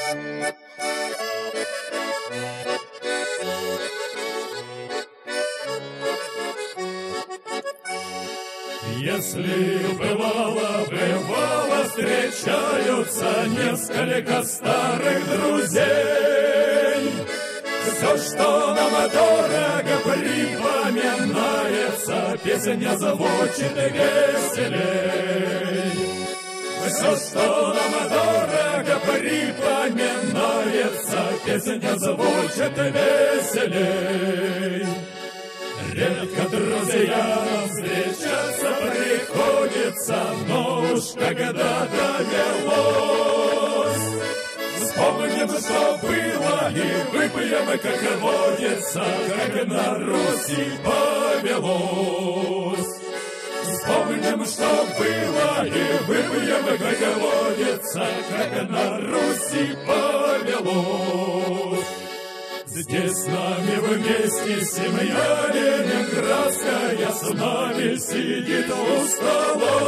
Если бывало, встречаются несколько старых друзей, все, что нам дорого, припоминается, песня звучит веселей. Все, что нам дорого, припоминается, песня звучит веселей. Редко друзьям встречаться приходится, но уж когда довелось, вспомним, что было, и выпьем, как водится, как на Руси повелось. Вспомним, что было, и выпьем, как водится, как на Руси повелось. Здесь с нами вместе семья ленинградская, с нами сидит у стола.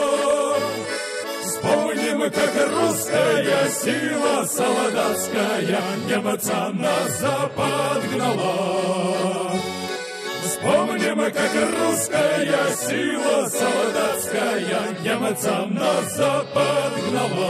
Вспомним, как русская сила солдатская немца на запад гнала. Вспомним, как русская сила солдатская немца на запад гнала.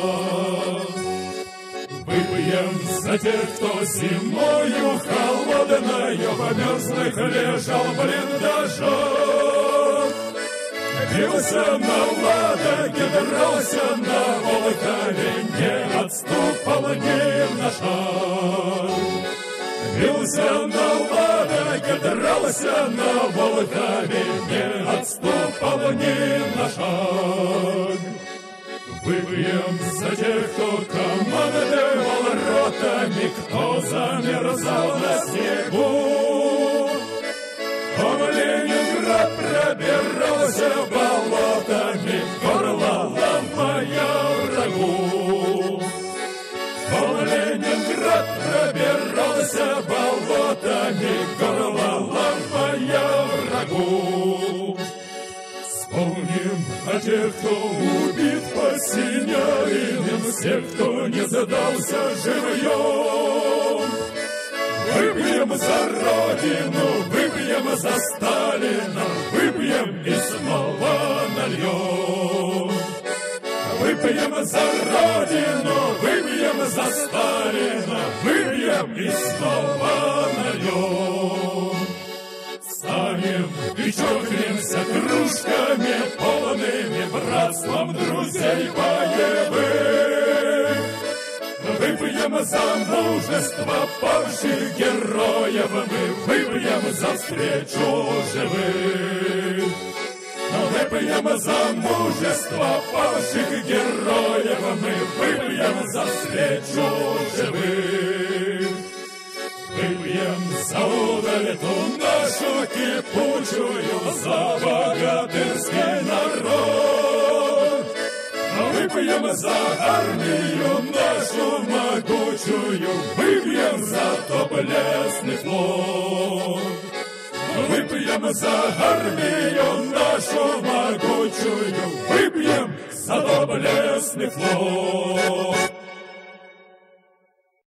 Выпьем за тех, кто зимою холодною в мерзлых лежал в блиндажах. Бился на Ладоге, дрался на Волхове, не отступал ни на шаг. Бился на Ладоге, дрался на Волхове, не отступал ни на шаг. Выпьем за тех, кто командовал ротами, кто замерзал на снегу. Он в Ленинград пробирался болотами, горло ломая врагу. Он в Ленинград пробирался болотами, горло ломая врагу. Вспомним о тех, кто убит по Синявиным, всех, кто не сдался живьем. Выпьем за Родину, выпьем за Сталина, выпьем и снова нальем. Выпьем за Родину, выпьем за Сталина, выпьем и снова нальем. Встанем и чокнемся кружками полными братством друзей боевых. Выпьем за мужество павших героев, мы выпьем за встречу живых. Выпьем за мужество павших героев, мы выпьем за встречу живых. Выпьем за удаль эту нашу кипучую, за богатырский народ. Выпьем за армию нашу могучую, выпьем за доблестный флот. Выпьем за армию нашу могучую, выпьем за доблестный флот.